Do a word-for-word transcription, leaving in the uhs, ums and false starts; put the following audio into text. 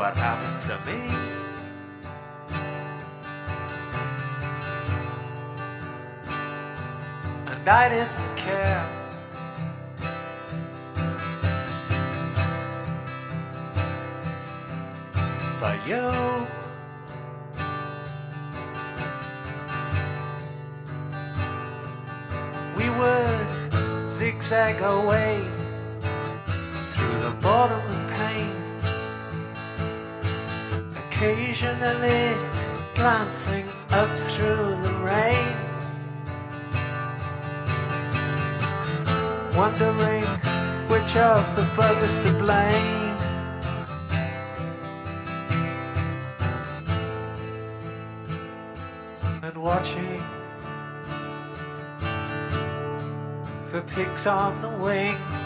what happened to me. And I didn't care. But you, we would zigzag our way through the boredom and pain, occasionally glancing up through the rain, wondering which of the buggers to blame. And watching for pigs on the wing.